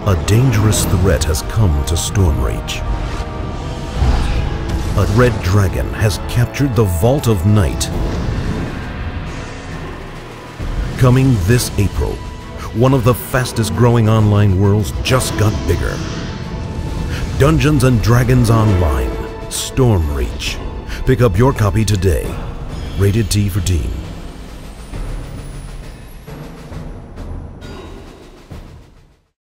A dangerous threat has come to Stormreach. A red dragon has captured the Vault of Night. Coming this April, one of the fastest growing online worlds just got bigger. Dungeons & Dragons Online, Stormreach. Pick up your copy today. Rated T for Teen.